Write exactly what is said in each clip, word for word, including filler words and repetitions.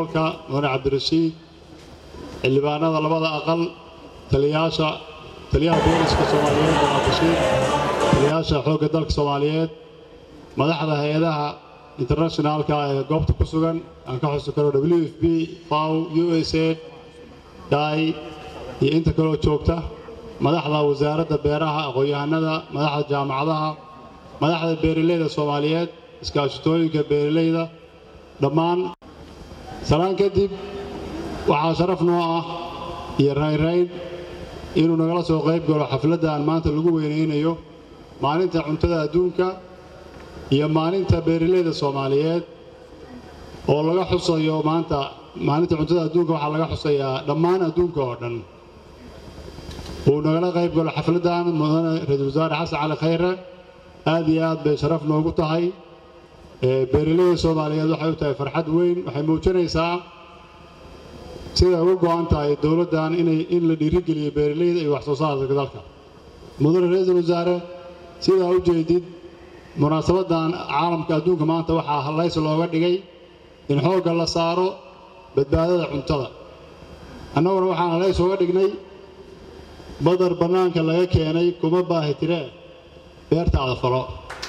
مدن عبد الرشيد اللي بعنا لبعض أقل تلياشة تليها بوليس كصوماليات مناقشين تلياشة حوق الدرك صوماليات مدحضة هيدها international كا قبط كسوغان أنك حسكرو دبليو إف بي فاو يو إس إيه داي ينت كلو تشوكتا مدحضة وزارة بيرها أقويانا مدحضة جامعة مدحضة بيرليدا صوماليات إسكاشتوي كبيرليدا دمان سلام كدب waxaa sharaf noo ah iyo rayn inuu nagala soo qayb galo xafladda maanta lagu weyneynayo maalinta cuntada adduunka iyo maalinta beeraleyda Soomaaliyeed oo laga xusayo maanta maalinta cuntada adduunka waxa laga xusayaa dhammaan adduunka oo dhan oo nagala qayb galo xafladdan mudane Ra'iisul Wasaare Xasan Cali Khayre aad iyo aad bay sharaf noogu tahay beeraleyda Soomaaliyeed waxay u tahay farxad weyn waxay muujinaysaa sida ugu go'an tahay dawladdan inay in la dhiirigeliyo beeraleyda iyo wax soo saarka dalka mudane Ra'iisul Wasaare sida u jeedid munaasabadan caalamka adduunka maanta waxa halays looga dhigay in xoogga la saaro badbaadada cuntada annaguna waxaan halays uga dhignay badar banaanka laga keenay kuma baahi tire beertaada falo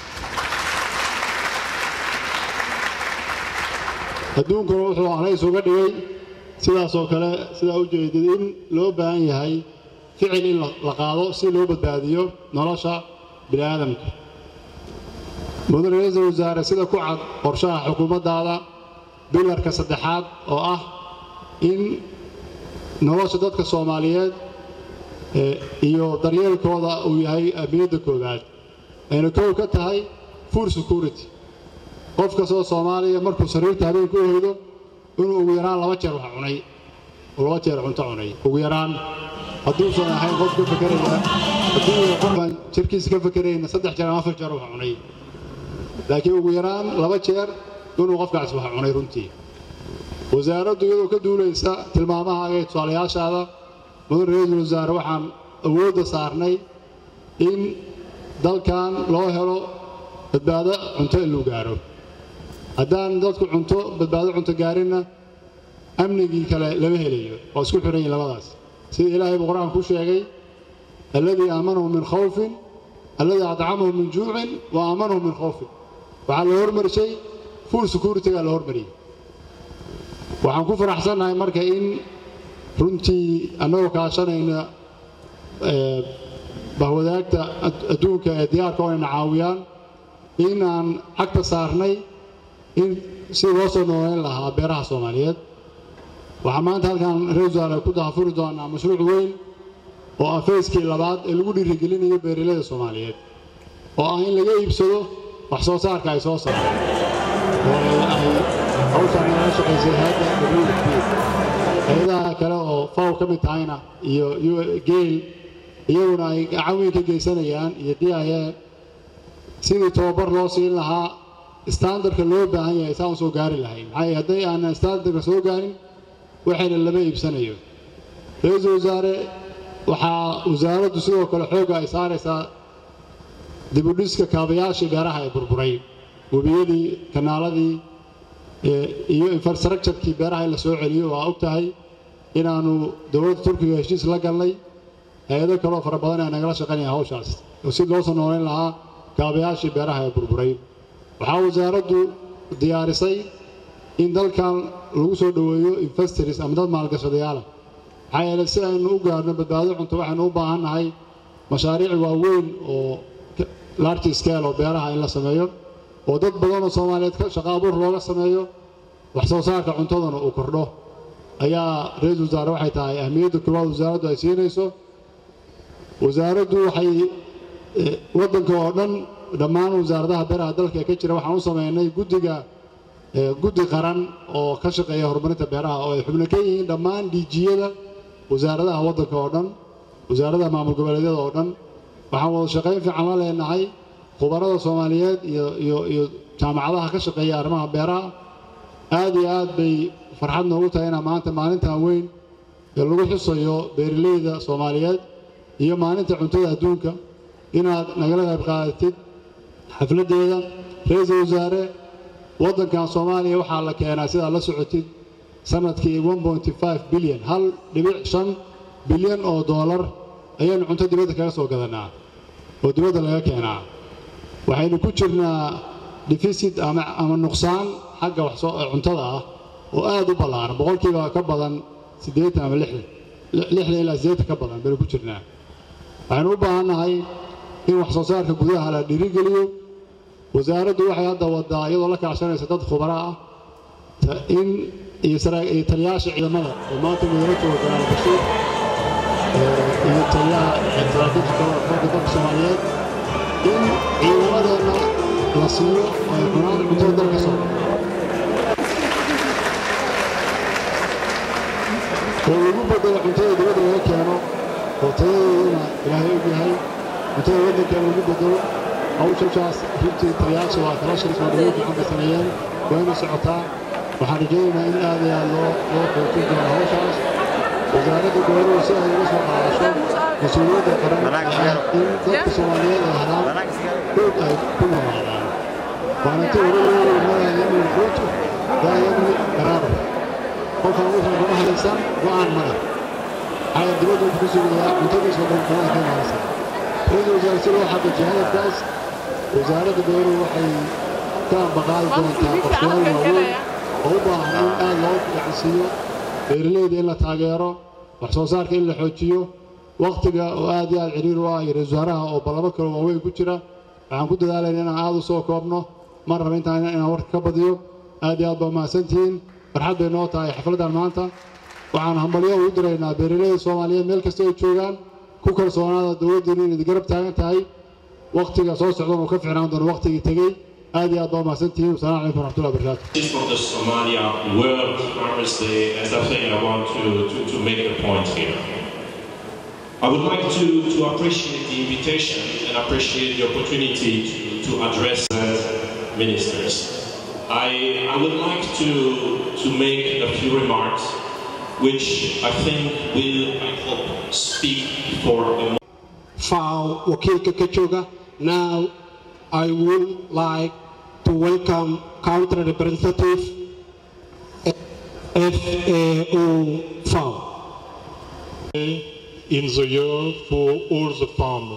adduunkuna wuxuu halays uga dhigay sidaas oo kale sida u jeedid in loo baahan yahay ficil in la qaado si loo badbaadiyo nolosha bini'aadamka mudane Ra'iisul Wasaare sida ku cad qorshaha xukuumaddaada bilarka saddexaad oo ah in nolosha dadka Soomaaliyeed iyo daryeelkooda uu yahay ahmiyadda koowaad ayna koow ka tahay food security qofka soo Soomaaliya markuu sariirta habeenku hoydo inuu ugu yaraan laba jeer wax cunay laba jeer cunto cunay ugu yaraan hadduu soo ahayn qof ka fakaraya hadduu qofan jirkiisa ka fakarayna saddex jeer ama afar jeer wax cunay laakiin ugu yaraan laba jeer inuu qofkaas wax cunay runtii wasaaraddu iyadoo ka duulaysa tilmaamaha ay tusaalayaashaada mudane Ra'iisul Wasaare waxaan awoodda saarnay in dalkan loo helo badbaado cunto in lagu gaaro haddaan dadku cunto badbaado cunto gaarina amnigii kale lama helayo waa isku xiran yihiin labadaas sida ilaahay quraan ku sheegay alladii aamanahum min khawfin alladii at'amahum min juu'in wa aamanahum min khawfin waxa la hormarshay food security ga la hormariyay waxaan ku faraxsanahay marka in runtii anagoo kaashanayna ee bahwadaagta adduunka ee diyaarka oo na caawiyaan inaan xagta saarnay in si loo soo nooleyn lahaa beeraha Soomaaliyeed waxa maanta halkan Ra'iisul Wasaare ku daafuri doonaa mashruuc weyn oo afeeskii labaad ee lagu dhiirigelinayo beeraleyda Soomaaliyeed oo ah in laga iibsado wax soo saarka ay soo saaraan oo ay hawshan ay shaqeysay hay'adda W F P hay'adaha kale oo faw ka mid tahayna iyo geel iyaguna ay caawin ka geysanayaan iyo D I A sidii tababar loo siin lahaa standardka loo baahan yahay saan soo gaari lahayn hay haday aan standardka soo gaarin waxayna lama iibsanayo Ra'iisul Wasaare waxa wasaaraddu sidoo kale xooga ay saaraysaa dib u dhiska kaabayaasha beeraha ee burburay wabiyadii kanaaladii iyo infrastructure-kii beeraha la soo celiyo waa og tahay inaanu dawladda Turkiga heshiis la galnay hay'ado kale oo fara badan ay nagala shaqeynayaan hawshaas si loo soo nooleyn lahaa kaabayaasha beeraha ee burburay waxa wasaaraddu diyaarisay in dalkan lagu soo dhaweeyo investors ama dad maalgashadayaal ah hay'adaha si aynu u gaarno badbaado cunto waxaanu u baahanahay mashaariic waaweyn oo large scale oo beeraha in la sameeyo oo dad badan oo Soomaaliyeed ka shaqo abuur looga sameeyo wax soo saarka cuntadana uu kordho ayaa Ra'iisul Wasaare waxay tahay ahmiyadda koowaad wasaaraddu ay siinayso wasaaraddu waxay waddanka oo dhan dhammaan wasaaradaha beeraha dalka ka jira waxaan u sameeynay guddiga guddi qaran oo ka shaqeeya horumarinta beeraha oo ay xubno ka yihiin dhammaan D G-yada wasaaradaha waddanka oo dhan wasaaradaha maamul goboleedyada oo dhan waxaan wada shaqeyn fiican la leenahay khubarada Soomaaliyeed iyo iyo iyo jaamacadaha ka shaqeeya arrimaha beeraha aad iyo aad bay farxad noogu tahay in maanta maalintan weyn ee lagu xusayo beeraleyda Soomaaliyeed iyo maalinta cuntada adduunka inaad nagala qayb qaadatid xafladeeda Ra'iisul Wasaare waddankan Soomaaliya waxa la keenaa sida la socotid sanadkii one point five bilyan hal dhibic shan bilyan oo doolar ayaanu cunto dibadda kaga soo gadanaa oo dibadda laga keenaa waxaynu ku jirnaa deficit ama ama nuqsaan xagga wax soo cuntada ah oo aad u ballaaran boqolkiiba ka badan siddeetan ama lixdan lixdan ilaa siddeetan ka badan baynu ku jirnaa waxaynu u baahannahay in wax soo saarka gudaha la dhiirigeliyo wasaaraddu waxay hadda wadaa iyadoo la kaashanaysa dad khubara ah in iyo taliyaasha ciidamada oo maanta mudane jooga garaal bashiir iyo taliyaha saraakiisha kooxda dalka Soomaaliyeed in ciidamadeenna la siiyo ay cunaan cuntada dalka Soomaaliya oo lagu bedelo cuntada dibadda laga keeno oo tayadeeduna ilaahay og yahay cuntada waddanka lagu bedelo hawshaas runtii taliyaasha waa kala shaqo soo dhaweey fiican bay sameeyeen wayna socotaa waxaan rajaynaynaa in aad iyo aad loo loo xoojin doono hawshaas wasaaradda gobollada si ay uga soo qaadasho mas-uuliyadda qaran in dadka Soomaaliyeed ay helaan xoog ay ku noolaadaan waana tii hore loo leeyahay in xuutu daayadni qaraar qofkan wuxuu kuma halaysan go'aan male ay dibadda ku sugayaa cuntadiisa dalkana ka imaanaysa rajul wasaarsi loo xaqiijiyo hadafkaas wasaaradda gobollada waxay ka baqaali doontaa qorshayaal waaweyn oo u baahan in aad loo gacansiiyo beeralayda in la taageero wax soo saarka in la xoojiyo waqtiga oo aad iyo aad ciriir u ah iyo ra-iisul wasaaraha oo ballamo kale waaweyn ku jira waxaan ku dadaalayna inaan aad u soo koobno mar raba intaan inaan warka ka badiyo aad iyo aad baa mahadsantihiin farxad bay noo tahay xafladdan maanta waxaan hambalyo ugu diraynaa beeralayda Soomaaliyeed meel kasta ay joogaan ku kalsoonaada dowladdeenu inay garab taagan tahay waqtiga soo socda oo ka fiicnaan doono waqtigii tegey aad iyo aad baa mahadsantihiin wasalaamu calaykum waraxmatullahi wabarakaatu. For the Somalia World Farmers Day, as I think I want to, to, to make a point here. I would like to, to appreciate the invitation and appreciate the opportunity to, to address uh, ministers. I, I would like to, to make a few remarks which I think will, I hope, speak for a Fao Wakilka Kachuga. Now I would like to welcome County Representative F A O Fao. In the year for all the farmers.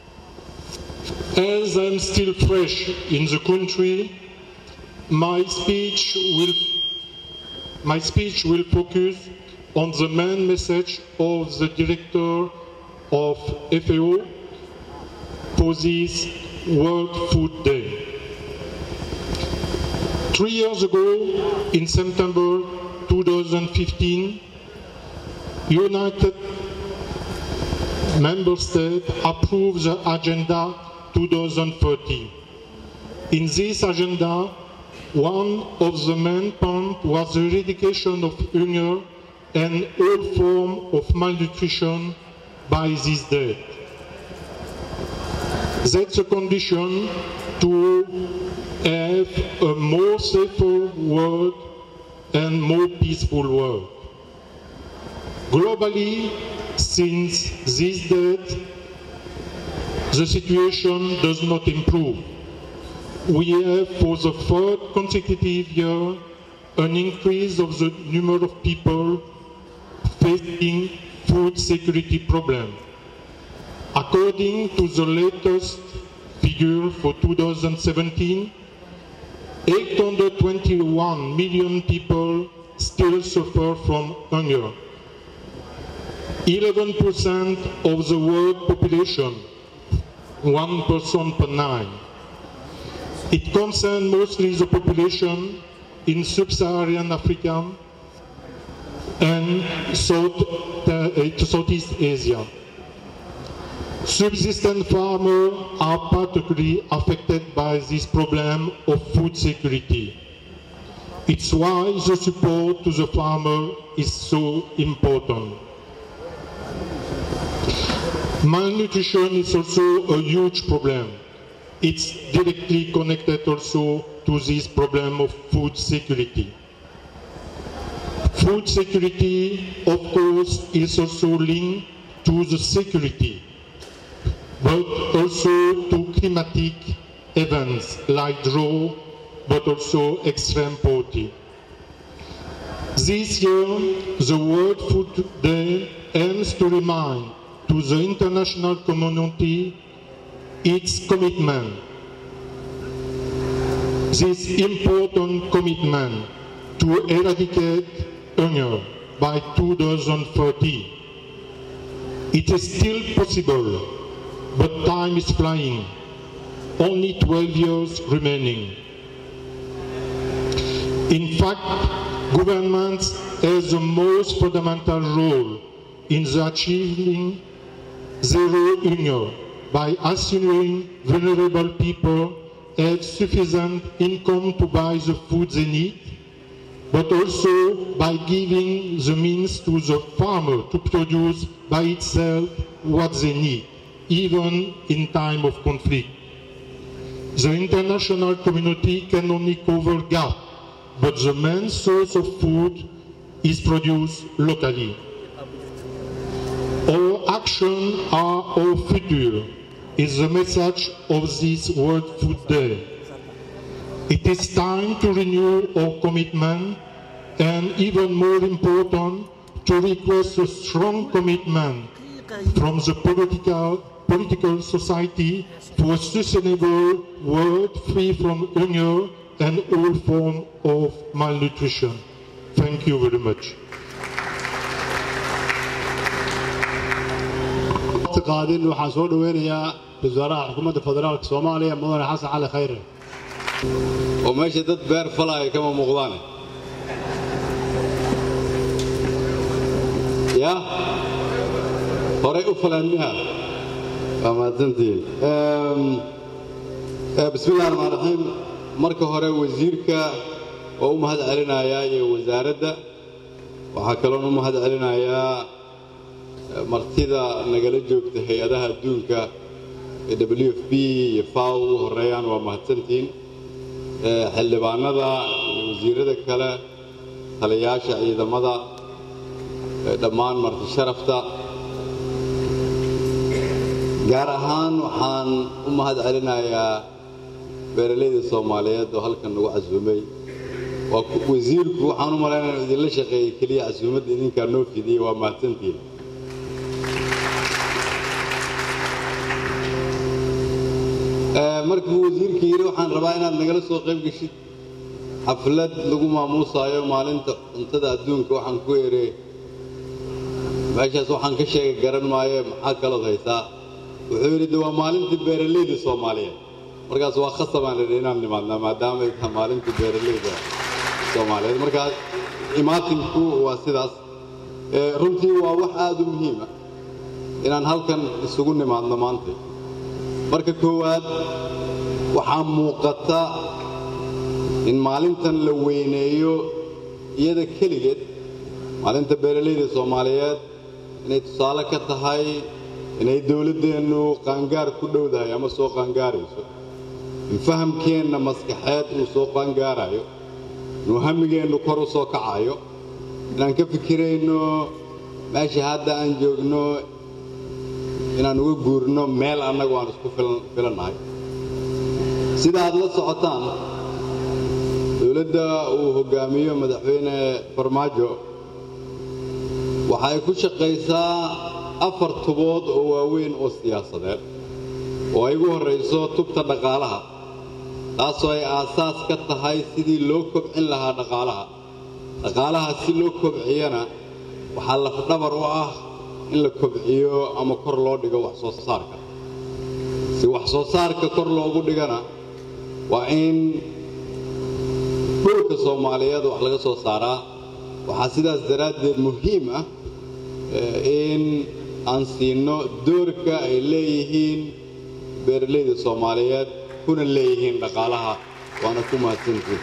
As I'm still fresh in the country, my speech will my speech will focus on the main message of the director of F A O for this World Food Day. Three years ago, in September two thousand fifteen, United Member States approved the Agenda two thousand thirty. In this agenda, one of the main points was the eradication of hunger and all forms of malnutrition by this date. That's a condition to have a more safer world and more peaceful world. Globally, since this date, the situation does not improve. We have, for the third consecutive year, an increase of the number of people facing food security problems. According to the latest figure for two thousand seventeen, eight hundred twenty-one million people still suffer from hunger. eleven percent of the world population, one person per nine. It concerns mostly the population in sub-Saharan Africa and South, uh, Southeast Asia. Subsistence farmers are particularly affected by this problem of food security. It's why the support to the farmer is so important. Malnutrition is also a huge problem. It's directly connected also to this problem of food security. Food security, of course, is also linked to the security, but also to climatic events like drought, but also extreme poverty. This year, the World Food Day aims to remind to the international community its commitment. This important commitment to eradicate hunger by two thousand thirty. It is still possible, but time is flying. Only twelve years remaining. In fact, governments have the most fundamental role in the achieving zero hunger by assuring vulnerable people have sufficient income to buy the food they need, but also by giving the means to the farmer to produce by itself what they need, even in time of conflict. The international community can only cover gap, but the main source of food is produced locally. Our action are our future is the message of this World Food Day. It is time to renew our commitment and, even more important, to request a strong commitment from the political, political society to a sustainable world free from hunger and all forms of malnutrition. Thank you very much. قادين waxaan soo dhaweynayaa wasaaraha xukuumadda federaalka Soomaaliya Mudane Xasan Cali Khayre oo meesha dad beer falay kama muuqdaan ya hore u falannaha amaantantiin ee bismillaahir rahmaanir rahiim marka hore wasiirka oo u mahad celinaya iyo wasaaradda waxa kale oo u mahad celinaya martida nagala joogta hay'adaha adduunka ee W F P iyo F A O horeeyaan waa mahadsantiin ee xildhibaanada iyo wasiirada kale taliyaasha ciidamada dhammaan marti sharafta gaar ahaan waxaan u mahad celinayaa beeraleyda Soomaaliyeed oo halkan nagu casuumay waa wasiirku waxaan u maleynayaa idin la shaqeeyay kaliya casuumadda idinka noo fidiyay waa mahadsantiin markii wasiirka yiri waxaan rabaa inaad nagala soo qayb gashid xaflad lagu maamuusayo maalinta cuntada adduunka waxaan ku yeeray meeshaas waxaan ka sheegay garan maayo maxaa kala haysaa wuxuu yiri waa maalinta beeraleyda Soomaaliyeed markaas waa khasabaan inaan nimaadna maadaama ay tahay maalinta beeraleyda Soomaaliyeed markaas imaatinku waa sidaas runtii waa wax aad u muhiim ah inaan halkan isugu nimaadno maanta marka koowaad waxaa muuqata in maalintan la weyneeyo iyada keligeed maalinta beeraleyda Soomaaliyeed inay tusaale ka tahay inay dawladdeenu qaangaar ku dhowdahay ama soo qaangaarayso in fahamkeenna maskaxeed uu soo qaangaarayo inuu hamigeennu kor u soo kacayo inaan ka fikirayno meesha hadda aan joogno inaan uga guurno meel annagu aan isku filanahay sida aad la socotaan dawladda uu hogaamiyo madaxweyne Farmaajo waxay ku shaqaysaa afar tubood oo waaweyn oo siyaasadeed oo ay ugu horeyso tubta dhaqaalaha taasoo ay aasaas ka tahay sidii loo kobcin lahaa dhaqaalaha dhaqaalaha si loo kobciyana waxaa laf dhabar u ah in la kobciyo ama kor loo dhigo wax soo saarka si wax soo saarka kor loogu dhigana waa in dhulka Soomaaliyeed wax laga soo saaraa waxaa sidaas daraaddeed muhiim ah in aan siino doorka ay leeyihiin beeraleyda Soomaaliyeed kuna leeyihiin dhaqaalaha waana ku mahadsantihiin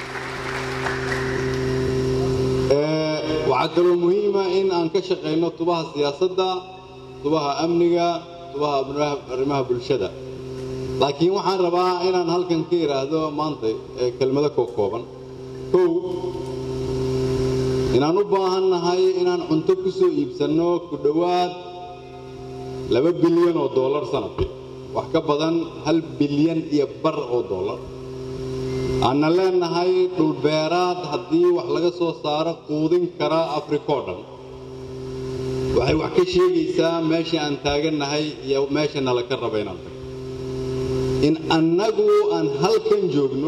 waxaa kaloo muhiim ah in aan ka shaqeyno tubaha siyaasadda tubaha amniga tubaha arrimaha bulshada laakiin waxaan rabaa inaan halkan ka yiraahdo maanta kelmado kooban kow inaan u baahannahay inaan cunto ku soo iibsanno ku dhowaad laba bilyan oo dollar sanadkii wax ka badan hal bilyan iyo bar oo dollar أنا لنا هاي البيرات هدي وحلقة صار قودين كرا أفريقيا وهي وحكي شيء يسا ماشي أن تاجنا هاي يو ماشي نلقى بيننا إن أنجو أن هل كن جوجنو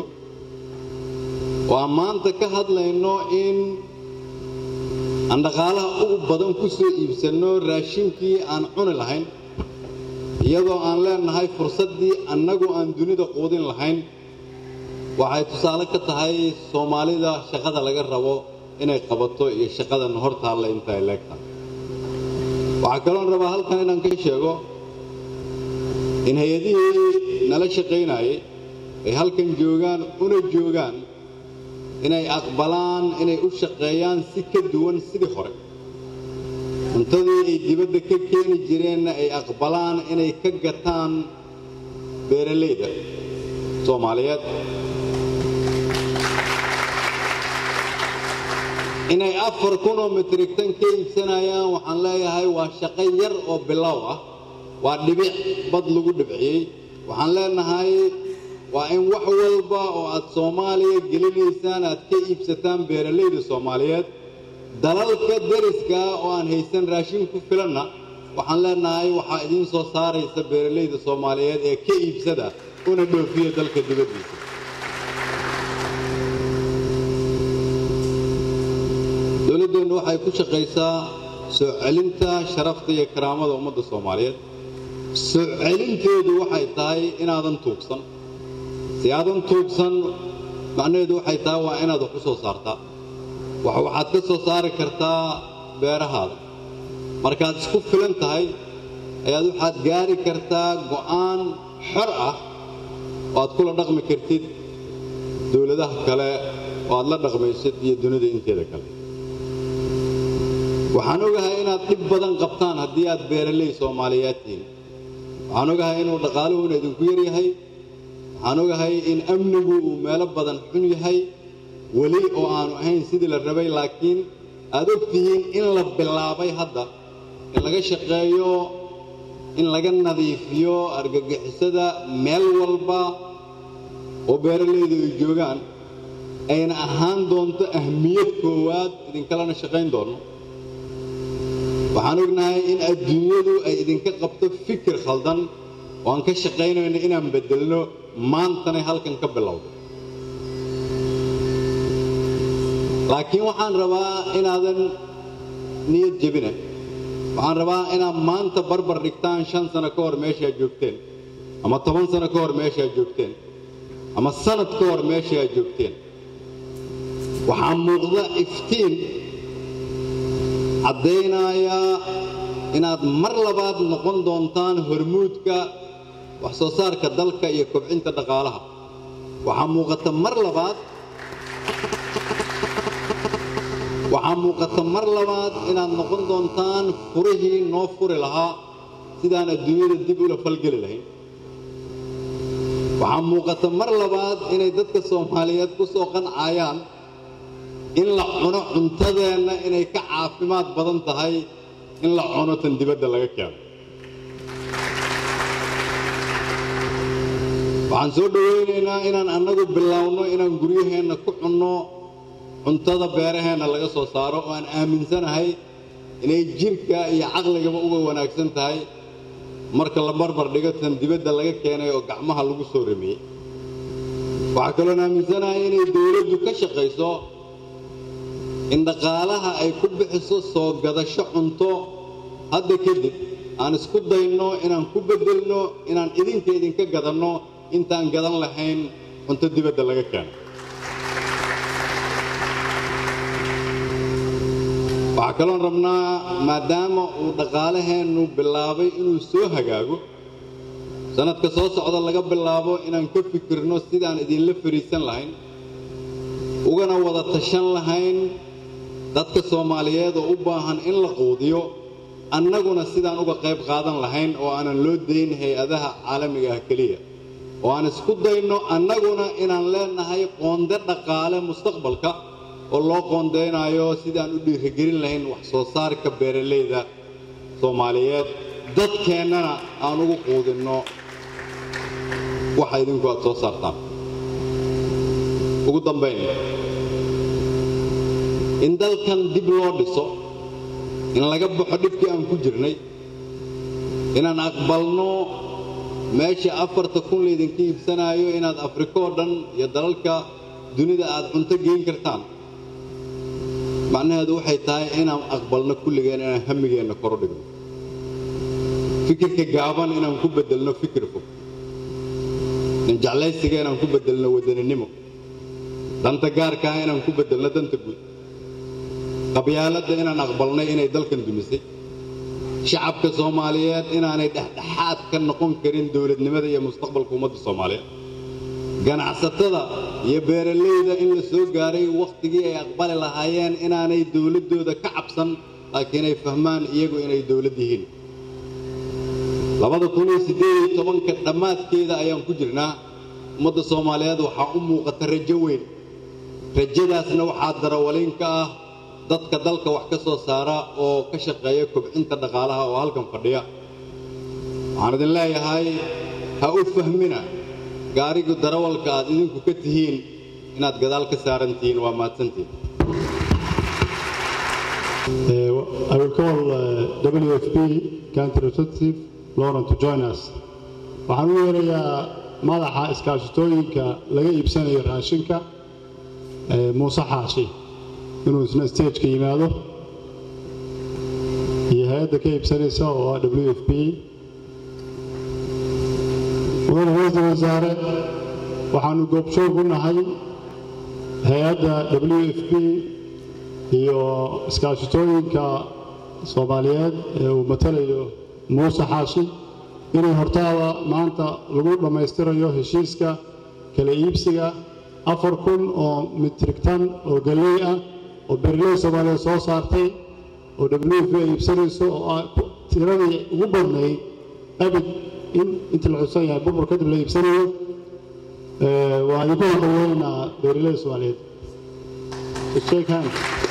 وأمان تكهد لأنه إن أن دخلها أو بدن كسر يبسنو راشين كي أن عن الحين يدو أن لنا هاي فرصة دي أنجو أن دنيا قودين الحين waxay tusaale ka tahay Soomaalida shaqada laga rabo inay qabato iyo shaqada horta la inta elegta waxa kale oo raba halkan inaan ka sheego in hay'adihii nala shaqeynayay ay halkan joogaan una joogaan inay aqbalaan inay u shaqeeyaan si ka duwan sidii hore intadii ay dibadda ka keeni jireen ay aqbalaan inay ka gataan beeraleyda Soomaaliyeed inay afar kun oo metrik tan ka iibsanayaan waxaan leeyahay waa shaqo yar oo bilow ah waa dhibic bad lagu dhibciyay waxaan leenahay waa in wax walba oo aad Soomaaliya gelinaysaan aad ka iibsataan beeraleyda Soomaaliyeed dalalka dariska oo aan haysan raashin ku filanna waxaan leenahay waxa idin soo saaraysa beeraleyda Soomaaliyeed ee ka iibsada una dhoofiyo dalka dibadiisa dawladdu waxay ku shaqeysaa soo celinta sharafta iyo karaamada ummadda Soomaaliyeed soo celinteedu waxay tahay inaadan tuugsan si aadan tuugsan macnaheedu waxay tahay waa inaad wax ku soo saartaa wax waxaad ka soo saari kartaa beerahaada markaad isku filan tahay ayaad waxaad gaari kartaa go'aan xor ah oo aad kula dhaqmi kartid dawladaha kale oo aad la dhaqmaysid iyo dunida inteeda kale waxaan ogahay inaad dib badan qabtaan haddii aad beeraley Soomaaliyeed tihiin waxaan ogahay inuu dhaqaaluhu idinku yar yahay waxaan ogahay in amnigu uu meelo badan xun yahay wali oo aanu ahayn sidii la rabay laakiin aad ogtihiin in la bilaabay hadda in laga shaqeeyo in laga nadiifiyo argagixisada meel walba oo beeraleydu ay joogaan ayna ahaan doonto ahmiyad koowaad idinkalana shaqayn doono waxaan ognahay in adduunyadu ay idinka qabto fikir khaldan oo aan ka shaqaynayno inaan bedelno maantana halkan ka bilowdo laakiin waxaan rabaa inaadan niyad jabina waxaan rabaa inaad maanta barbar dhigtaan shan sano ka hor meesha joogteen ama toban sano ka hor meesha joogteen ama sanad ka hor meesha joogteen waxaa muuqda iftiin caddaynaya inaad mar labaad noqon doontaan hormuudka wax soo saarka dalka iyo kobcinta dhaqaalaha waxaa muuqata mar labaad waxaa muuqata mar labaad inaad noqon doontaan furihii noo furi lahaa sidaan adduunyada dib ula falgeli lahayn waxaa muuqata mar labaad inay dadka Soomaaliyeed ku soo qancayaan in la cuno cuntadeenna inay ka caafimaad badan tahay in la cuno tan dibadda laga keeno waxaan soo dhaweynaynaa inaan annagu bilaawno inaan guryaheenna ku cunno cuntada beeraheenna laga soo saaro oo aan aaminsanahay inay jirka iyo caqligaba uga wanaagsan tahay marka la barbar dhigo tan dibadda laga keenay oo gacmaha lagu soo ramiyey waxaa kaloo aaminsanahay inay dawladdu ka shaqayso in dhaqaalaha ay ku bixiso soo gadasho cunto hadda kadib aan isku dayno inaan ku bedelno inaan idinka idinka gadanno intaan gadan lahayn cunto dibadda laga keeno waxaa kaloo rabnaa maadaama uu dhaqaalaheennu bilaabay inuu soo hagaago sanadka soo socda laga bilaabo inaan ka fikirno sidaan idinla fariisan lahayn ugana wada tashan lahayn dadka Soomaaliyeed oo u baahan in la quudiyo annaguna sidaan uga qayb qaadan lahayn oo aanan loo deyn hay'adaha caalamiga ah kaliya oo aan isku dayno annaguna inaan leenahay qoonde dhaqaale mustaqbalka oo loo qoondeynayo sidaan u dhiirigelin lahayn wax soo saarka beeraleyda Soomaaliyeed dadkeennana aan ugu quudinno waxa idinku aad soo saartaan ugu dambayn in dalkan dib loo dhiso in laga baxo dhibkii aan ku jirnay inaan aqbalno meesha afarta kun laydinka iibsanaayo inaad afrika oo dhan iyo dalalka dunida aad cunto geyn kartaan macnaheedu waxay tahay inaan aqbalno kulligeen inaan hamigeenna kor u dhigno fikirka gaaban inaan ku beddelno fikir fog in jeclaysiga inaan ku beddelno wadaninimo danta gaarka ah inaan ku beddelno danta guud qabyaaladda inaan aqbalnay inay dalkan dumisay shacabka Soomaaliyeed inaanay dhexdhexaad ka noqon karin dawladnimada iyo mustaqbalka ummadda Soomaaliyeed ganacsatada iyo beeraleyda in la soo gaaray waqtigii ay aqbali lahaayeen inaanay dawladooda ka cabsan laakiin ay fahmaan iyagu inay dawlad yihiin labada kun iyo siddeed iyo tobanka dhamaadkeeda ayaan ku jirnaa ummadda Soomaaliyeed waxa u muuqata rajo weyn rajadaasna waxa darawaliin ka ah dadka dalka wax ka soo saara oo ka shaqeeya kobcinta dhaqaalaha oo halkan fadhiya waxaan idin leeyahay ha u fahmina gaariga darawalka aad idinku ka tihiin inaad gadaal ka saaran tihiin waa mahadsantihiin I will call uh, W F P country representative Lauren to join us. waxaan u yeerayaa madaxa iskaashatooyinka laga iibsanayo raashinka Muuse Xaashi inuu isna stage-ka yimaado iyo hay'adda ka iibsanaysa oo W F P wada wasaare waxaanu goobjoog u nahay hay'adda W F P iyo iskaashatooyinka Soomaaliyeed ee uu matalayo Muuse Xaashi inay hortaada maanta lagu dhammaystirayo heshiiska kala iibsiga afar kun oo metrik tan oo galey ah oo beeraley Soomaaliyeed soo saartay oo W F P ay iibsanayso oo tiradii ugu badnayd abid in inta la xusan yahay burbur kadib la iibsanayo waa idinku haqaweynaa beeraley Soomaaliyeed shake hands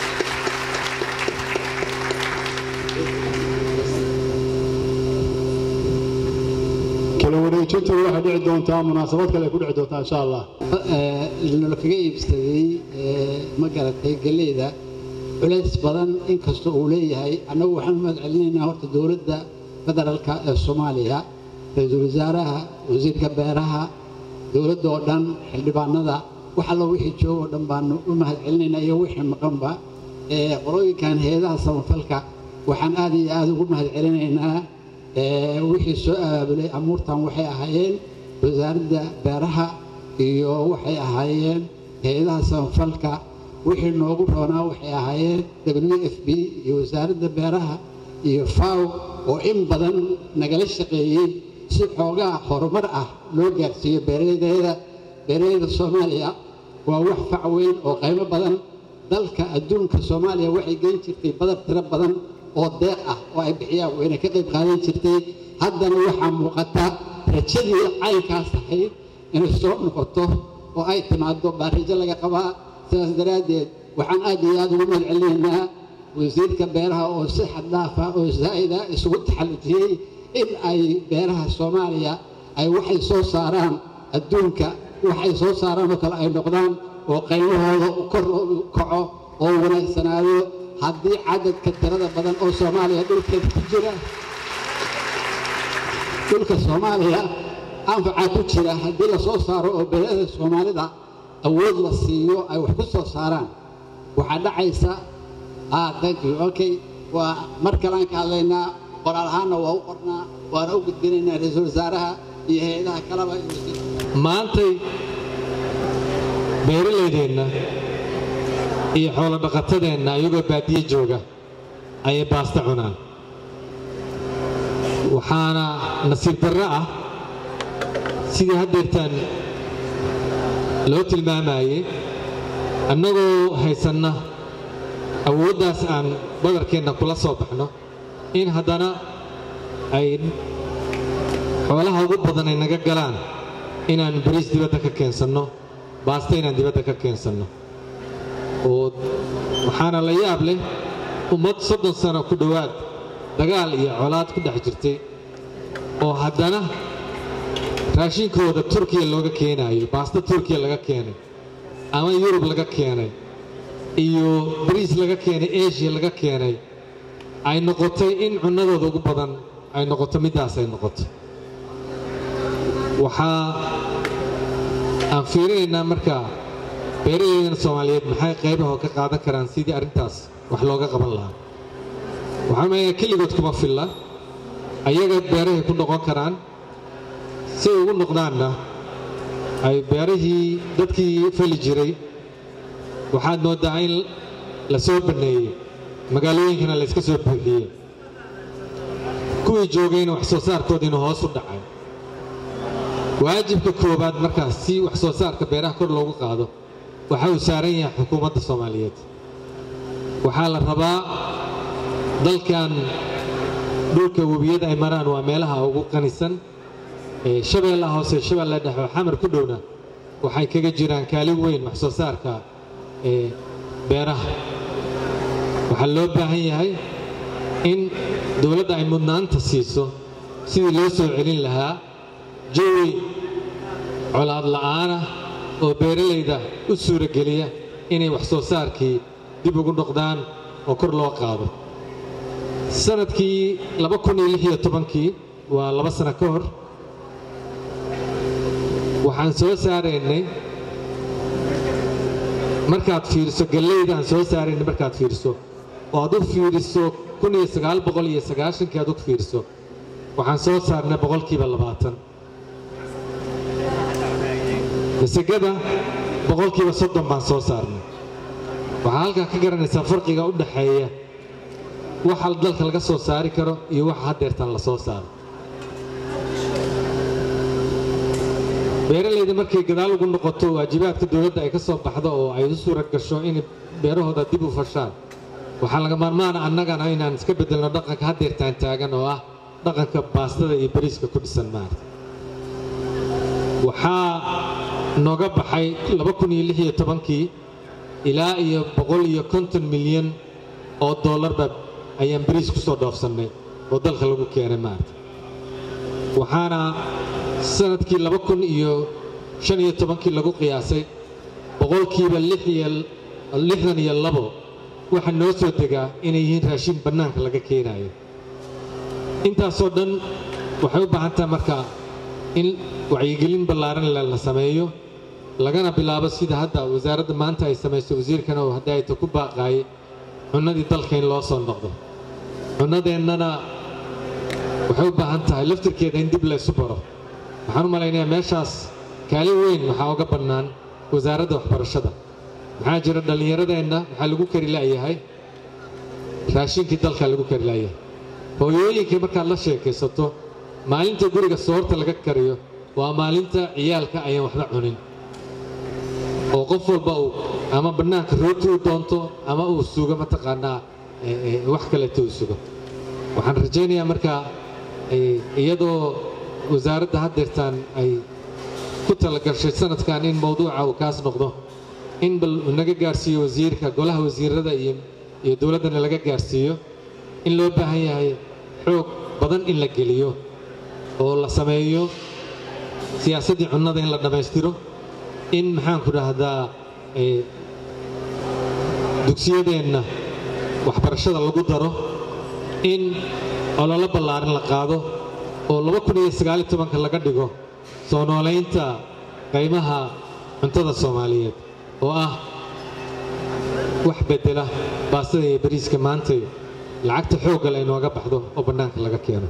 kala wareejinta waxay dhici doontaa munaasabad kale ku dhici doontaa insha Allah ee la kaga iibsaday ma garatay galeyda culays badan in kasta uu leeyahay anagu waxaan mahad celinaynaa horta dawladda federaalka ee Soomaaliya ra'iisul wasaaraha wasiirka beeraha dawladda oo dhan xildhibaanada waxa la wixii joogo dhan baan u mahad celinaynaa iyo wixii maqanba ee qorooyinkan heedaha samafalka waxaan aad iyo aad ugu mahad celinaynaa ee wixii soo aabulay amuurtan waxay ahaayeen wasaaradda beeraha iyo waxay ahaayeen heedaha samafalka wixii noogu roonaa waxay ahaayeen W F P iyo wasaaradda beeraha iyo F A O oo in badan nagala shaqeeyay si xoogaa horumar ah loo gaarsiiyo beeraleyda beeraleyda Soomaaliya waa wax fac weyn oo qiimo badan dalka adduunka Soomaaliya waxay geyn jirtay badar tiro badan oo deeq ah oo ay bixiyaan wayna ka qayb qaadan jirtay haddana waxa muuqata rajadii caynkaas ahayd inay soo noqoto oo ay timaado baarijo laga qabaa sidaas daraadeed waxaan aad iyo aad ugu mahad celinaynaa wasiirka beeraha oo si xad dhaaf ah oo zaa'ida isugu taxallujiyay in ay beeraha Soomaaliya ay waxay soo saaraan adduunka waxay soo saaraan oo kale ay noqdaan oo qiimahooda kor u kaco oo wanaagsanaado haddii cadadka tirada badan oo Soomaaliya dhulkeeda ku jira dhulka Soomaaliya anfaca ku jira haddii la soo saaro oo beeraleyda Soomaalida awood la siiyo ay wax ku soo saaraan waxa dhacaysa ah thank you okay waa mar kale aan ka hadlaynaa qoraal ahaana waa u qornaa waana u gudbinaynaa ra'iisul wasaaraha iyo hay'adaha kalaba maantay beeraleydeenna iyo xoolo dhaqatadeenna ayagoo baadiye jooga ayay baasta cunaan waxaana nasiib darro ah sidii haddeertaan loo tilmaamayay annagoo haysanna awooddaas aan badarkeenna kula soo baxno in haddana ay xoolaha ugu badan ay naga galaan inaan bariis dibadda ka keensanno baasta inaan dibadda ka keensanno oo waxaana la yaab leh ummad soddon sano ku dhowaad dagaal iyo colaad ku dhex jirtay oo haddana raashinkooda Turkiya looga keenayo baasta Turkiya laga keenay ama Yurub laga keenay iyo bariis laga keenay Asia laga keenay ay noqotay in cunadooda ugu badan ay noqoto midaas ay noqoto waxa aan fiirinaynaa markaa beeralayda Soomaaliyeed maxay qaybaha ka qaadan karaan sidii arintaas wax looga qaban lahaa waxaan ma kaligood kuma filla ayaga beerahay ku noqon karaan si ugu noqdaanna ay beerahii dadkii fali jiray waxaad moodaa in la soo baneeyay magaalooyinkana la iska soo buuxiyay kuwii joogayna wax soo saarkoodina hoos u dhacay waajibka koobaad markaas si wax soo saarka beeraha kor loogu qaado waxa uu saaran yahay xukuumadda Soomaaliyeed waxaa la rabaa dalkan dhulka wabiyada ay maraan waa meelaha ugu qanisan ee shabeellaha hoose shabeellaha dhexe xamar ku dhowna waxay kaga jiraan kaalin weyn wax soo saarka ee beeraha waxaa loo baahan yahay in dawladda ay mudnaanta siiso sidii loo soo celin lahaa jawi colaad la'aan oo beeralayda u suurageliya inay wax soo saarkii dib ugu noqdaan oo kor loo qaado sanadkii laba kun iyo lix iyo toban-kii waa laba sano ka hor waxaan soo saaraynay markaad fiiriso galeydaan soo saaraynay markaad fiiriso oo aad u fiiriso kun iyo sagaal boqol iyo sagaashan-kii aad u fiiriso waxaan soo saarnay boqolkiiba labaatan masagada boqolkiiba soddon baan soo saarnay waxaa halkaa ka garanaysaa farqiga u dhaxeeya waxa dalka laga soo saari karo iyo waxa hadeertan la soo saaro beeralayda markay gadaal ugu noqoto waajibaadka dawladda ay ka soo baxdo oo ay u suura gasho in beerahooda dib u fashaan waxaa laga maarmaan annagana inaan iska bedelno dhaqanka hadeertaan taagan oo ah dhaqanka baastada iyo bariiska ku dhisan maarta waxaa nooga baxay laba kun iyo lix iyo toban-kii ilaa iyo boqol iyo konton milyan oo dollarba ayaan bariis ku soo dhoofsannay oo dalka lagu keenay maarta waxaana sanadkii laba kun iyo shan iyo toban-kii lagu qiyaasay boqolkiiba lixdan iyo labo waxa noo soo degaa inay yihiin raashin bannaanka laga keenayo intaasoo dhan waxay u baahan tahay marka in wacyigelin ballaaran la sameeyo lagana bilaabo sida hadda wasaaradda maanta ay samayso wasiirkana oo haddii ay ta ku baaqaayay cunnadii dalka in loo soo noqdo cunnadeennana waxay u baahan tahay laftirkeeda in dib laysu baro waxaan u malaynayaa meeshaas kaalin weyn waxaa uga bannaan wasaaradda waxbarashada maxaa jira dhallinyaradeenna waxaa lagu kari la'yahay raashinkii dalka lagu kari la'yahay hooyooyinkii markaad la sheekaysato maalinta guriga soorta laga kariyo waa maalinta ciyaalka ayaan waxba cunin oo qof walba uu ama bannaanka rooti u doonto ama uu sugo mataqaanaa wax kaleeto uu sugo waxaan rajaynayaa markaa iyadoo wasaaradda hadeertaan ay ku talagashay sanadkan in mawduuca uu kaas noqdo in bal naga gaarsiiyo wasiirka golaha wasiirada iyo iyo dawladdana laga gaarsiiyo in loo baahan yahay xoog badan in la geliyo oo la sameeyo siyaasaddii cunnada in la dhammaystiro in maxaan ku dhahdaa dugsiyadeenna waxbarashada lagu daro in ololo ballaaran la qaado oo laba kun iyo sagaal iyo tobanka laga dhigo soo noolaynta qaymaha cuntada Soomaaliyeed oo ah wax bedela baastada iyo bariiska maanta lacagta xoogga leh inooga baxdo oo bannaanka laga keeno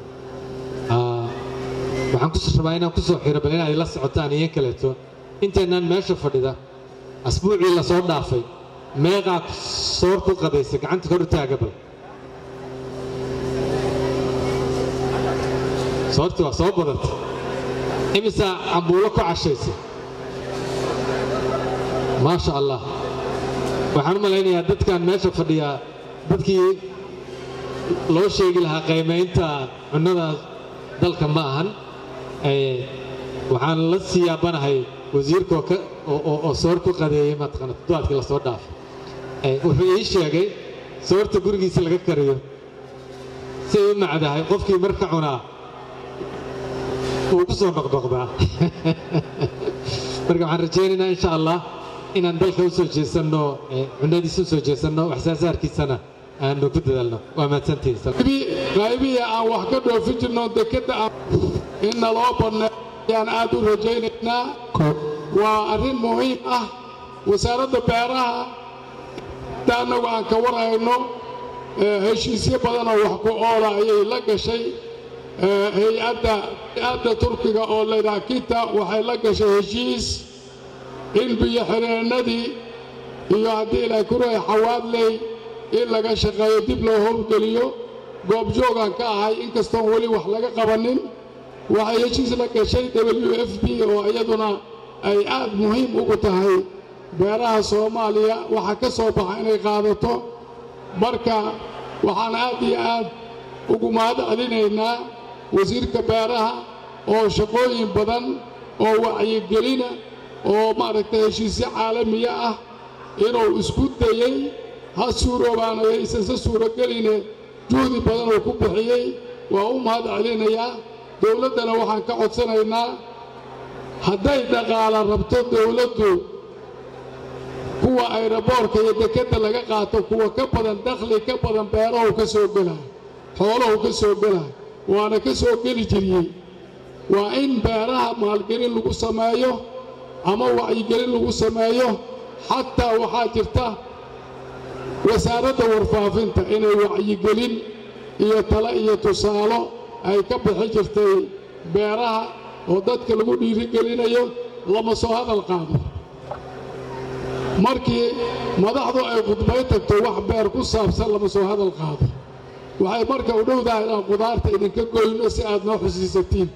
waxaan ku rabaa inaan ku soo xiro bal in ay la socotaan iyo kaleeto inteenaan meesha fadhida asbuucii la soo dhaafay meeqaa soor ku qadaysa gacanta kor u taaga bal soorti waa soo badanta imisa cambuulo ku cashaysa maasha allah waxaan u malaynayaa dadkan meesha fadhiyaa dadkii loo sheegi lahaa qiimaynta cunnada dalka ma ahan waxaan la siyaabanahay wasiirkoo ka oo soor ku qadeeyay mataqaana toddobaadkii la soo dhaafay wuxuu ii sheegay soorta gurigiisa laga kariyo si ay u macdahay qofkii marka cunaa wuu ku soo noqnoqdaa marka waxaan rajaynaynaa insha allah inaan dalka u soo jeesanno cunadiisa u soo jeesanno wax soo saarkiisana aanu ku dadaalno waa mahadsantihiin qaybihi aan wax ka dhoofin jirno dekeda in naloo banneeyaan aad u rajaynaynaa waa arrin muhiim ah wasaaradda beeraha annagu aan ka warhayno heshiisyo badan oo wax ku oola ayay la gashay hay-adda hay-adda turkiga oo laydhaha kita waxay la gashay heshiis in biyo xireennadii iyo haddii ilaahay ku reey xawaadley in laga shaqeeyo dib loo howlgeliyo goobjoogaan ka ahay inkastoon weli wax laga qabanin waxay heshiis la gashay w f b oo iyaduna ay aad muhiim ugu tahay beeraha soomaaliya waxaa ka soo baxa inay qaadato marka waxaan aad iyo aad ugu mahad celinaynaa wasiirka beeraha oo shaqooyin badan oo wacyigelina oo maaragtay heshiisyo caalamiya ah inuu isku dayey ha suuroobaana aysan se suurogeline juhdi badan uu ku bixiyey waa u mahad celinayaa dowladdana waxaan ka codsanaynaa hadday dhaqaala rabto dowladdu kuwa ayraboorka iyo dekedda laga qaato kuwa ka badan dakhli ka badan beerahu ka soo gelaa xooluhu ka soo gelaa waana ka soo geli jiriyey waa in beeraha maalgelin lagu sameeyo ama wacyigelin lagu sameeyo xataa waxaa jirta wasaaradda warfaafinta inay wacyigelin iyo tale iyo tusaalo ay ka bixi jirtay beeraha oo dadka lagu dhiirigelinayo lama soo hadal qaado markii madaxdu ay khudbay tagto wax beer ku saabsan lama soo hadal qaado waxay marka u dhowdahay inaan qudaarta idinka goyno si aad noo xusiisatiin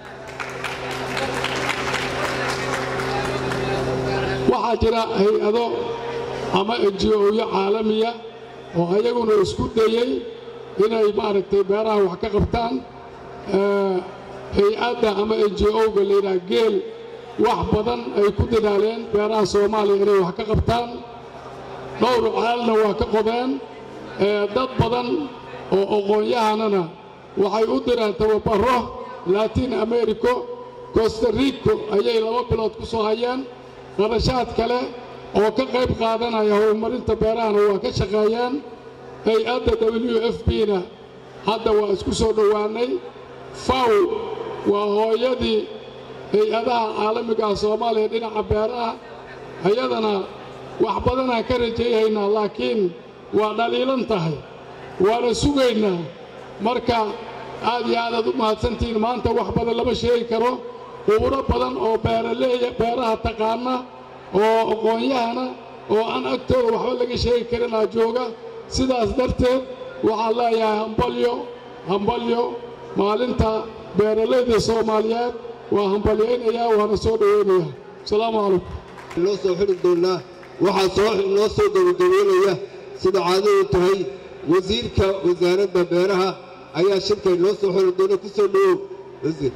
waxaa jira hay-ado ama enjiooyo caalamiya oo ayaguna isku dayey inay maaragtay beeraha wax ka qabtaan hay-adda ama enji-owga layidhaha geel wax badan ay ku dadaaleen beeraha soomaaliya inay wax ka qabtaan dhowr caalna waa ka qodeen dad badan oo aqoon-yahanana waxay u direen tababaro latin americo costa rico ayay laba bilood ku soo hayeen qarashaad kale oo ka qayb qaadanaya horumarinta beerahana waa ka shaqeeyeen hay-adda w f b na hadda waa isku soo dhowaanay faw waa hooyadii hay-adaha caalamigaah soomaaliya dhinaca beeraha ayadana wax badanaan ka rajayhaynaa laakiin waa dhaliilan tahay waana sugaynaa marka aad iyo aadaad u mahadsantihiin maanta wax badan lama sheegi karo quuro badan oo beeraleeya beeraha taqaana oo aqoon-yahana oo aan agtooda waxba laga sheegi karinaa jooga sidaas darteed waxaan leeyahay hambalyo hambalyo maalinta beeralayda soomaaliyeed waa hambalyaynayaa waana soo dhoweynayaa asalaamu calaykum noo soo xidhi doonnaa waxaa soo noo soo gabagabeynaya sida caadadu tahay wasiirka wasaaradda beeraha ayaa shirkay noo soo xidhi doona ku soo dhowow wasiir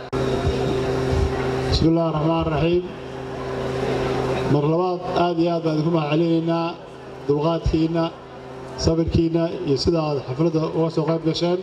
bismi illahi raxmaan raxiim mar labaad aad iyo aad baan idinku mahad celinaynaa dulqaadkiinna sabirkiinna iyo sida aad xafladda uga soo qayb gasheen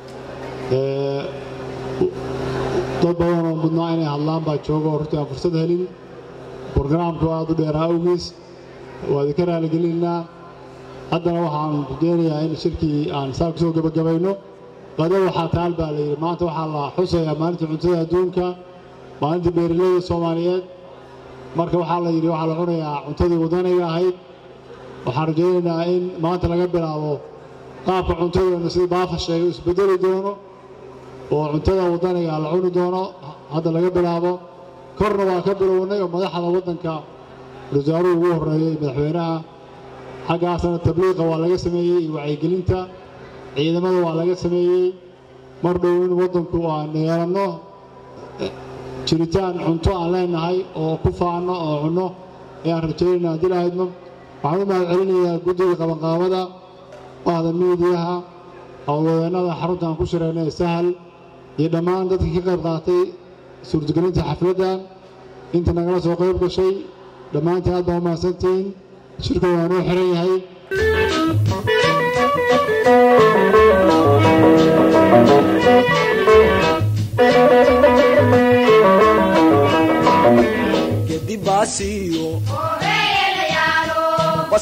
dad badan oo mudnaa inay hadlaan baa jooga oo runtii aan fursad helin brogaraamku aad u dheeraa awgiis waa idinka raaligelinaynaa haddana waxaan rajeynayaa in shirkii aan saa ku soo gebagabayno qado waxaa taal baa la yidhi maanta waxaa la xusayaa maalinta cuntada adduunka maalinta beeralayda soomaaliyeed marka waxaa la yidhi waxaa la cunayaa cuntadii wadaniga ahayd waxaan rajaynaynaa in maanta laga bilaabo qaabka cuntadeena sidii baafa sheegay isbedeli doono oo cuntada wadaniga la cuni doono hadda laga bilaabo korna waa ka bilownay oo madaxda waddanka wasaaruhu ugu horreeyey madaxweynaha xaggaasna tabliiqa waa laga sameeyey iyo wacyigelinta ciidamada waa laga sameeyey mar dhow in waddanku aan yeelanno jiritaan cunto aan leenahay oo ku faanno oo cunno ayaan rajaynayna haddii lahaydno waxaan u mahad celinayaa guddiga qabanqaabada bahda miidiyaha howlwadeennada xarunta aan ku shiraynay sahal iyo dhammaan dadkii ka qayb qaatay suurtagelinta xafladdan inta nagala soo qayb gashay dhammaantiin aad baa u mahadsantihiin shirka waa noo xiran yahay Gedibasiyo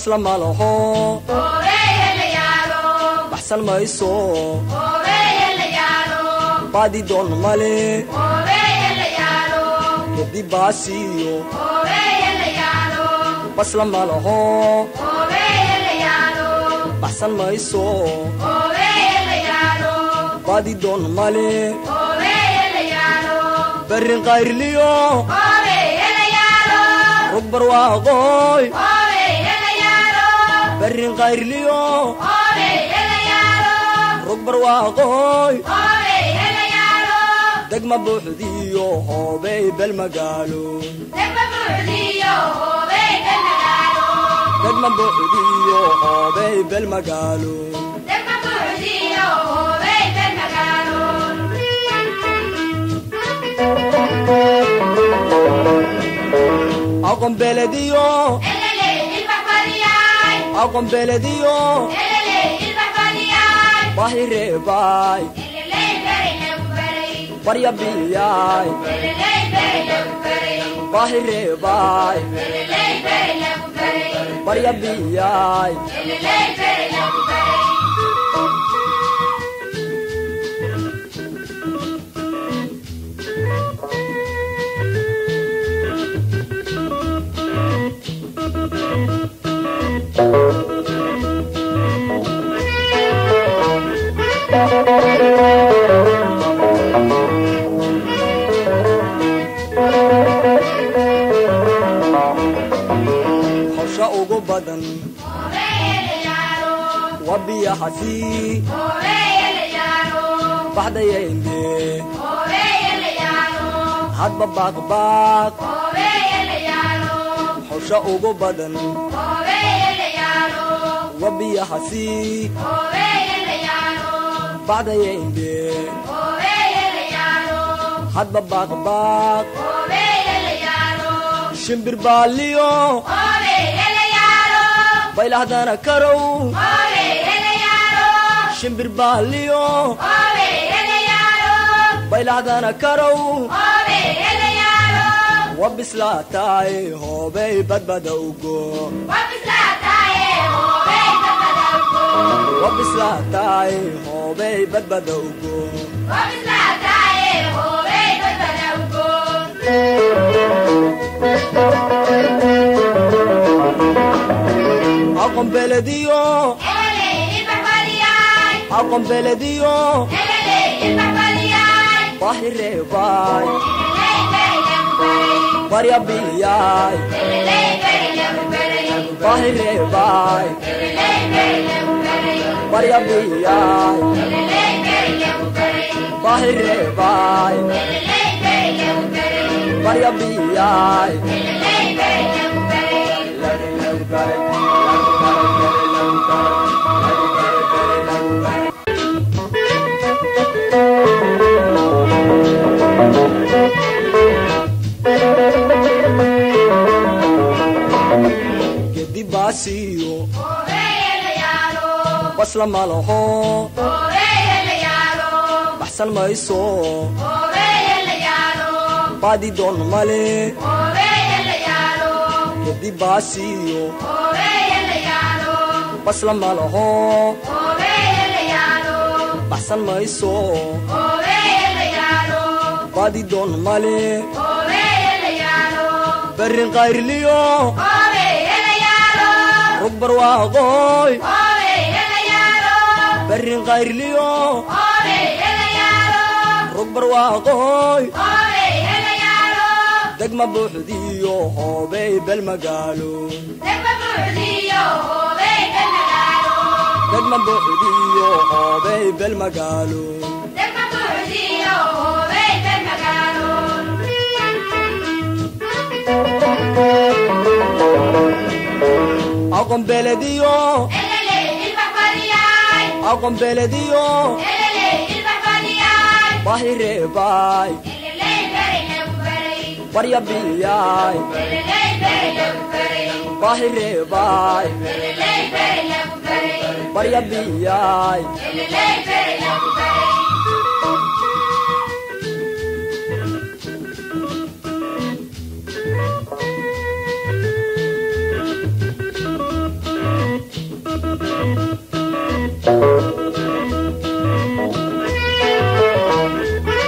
basla malaho baxsan mayso baadi doon male gedi baasiyo basla malaho baxsan mayso baadi doon male برين غير اليوم ربر واغوي برين غير اليوم ربر واغوي دقم بوحديو هوبي بالمقالو دقم بوحديو هوبي بالمقالو أقوم بلديو أقوم بلديو باهي باي بريا بياي باهي باي بريا بياي حشا ugu badan wabiya hasi baxdayende hadba baqbaq حشا ugu badan wabiya hasi baxdayende hadba baqbaq shimbir baaliyo baylahdana karow shimbir baaliyo baylahdana karow wabislaatay hoobay badbada ugo wabislaatay hoobay badbada ugo أقوم بلديو أقوم بلديو باهي باي بريا بياي باهي باي بريا بياي باهي باي بريا بياي gedi baasiyo basla malaho baxsan mayso baadi doon male gedi baasiyo basla malaho baxsan mayso baadi doon male برين غير اليوم ربر واغوي برين غير اليوم ربر واغوي دقم بوحديو هوبي بالمقالو دقم بوحديو هوبي بالمقالو أقوم بلديو أقوم بلديو باهي باي بريا بياي باهي باي بريا بياي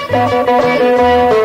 Thank you.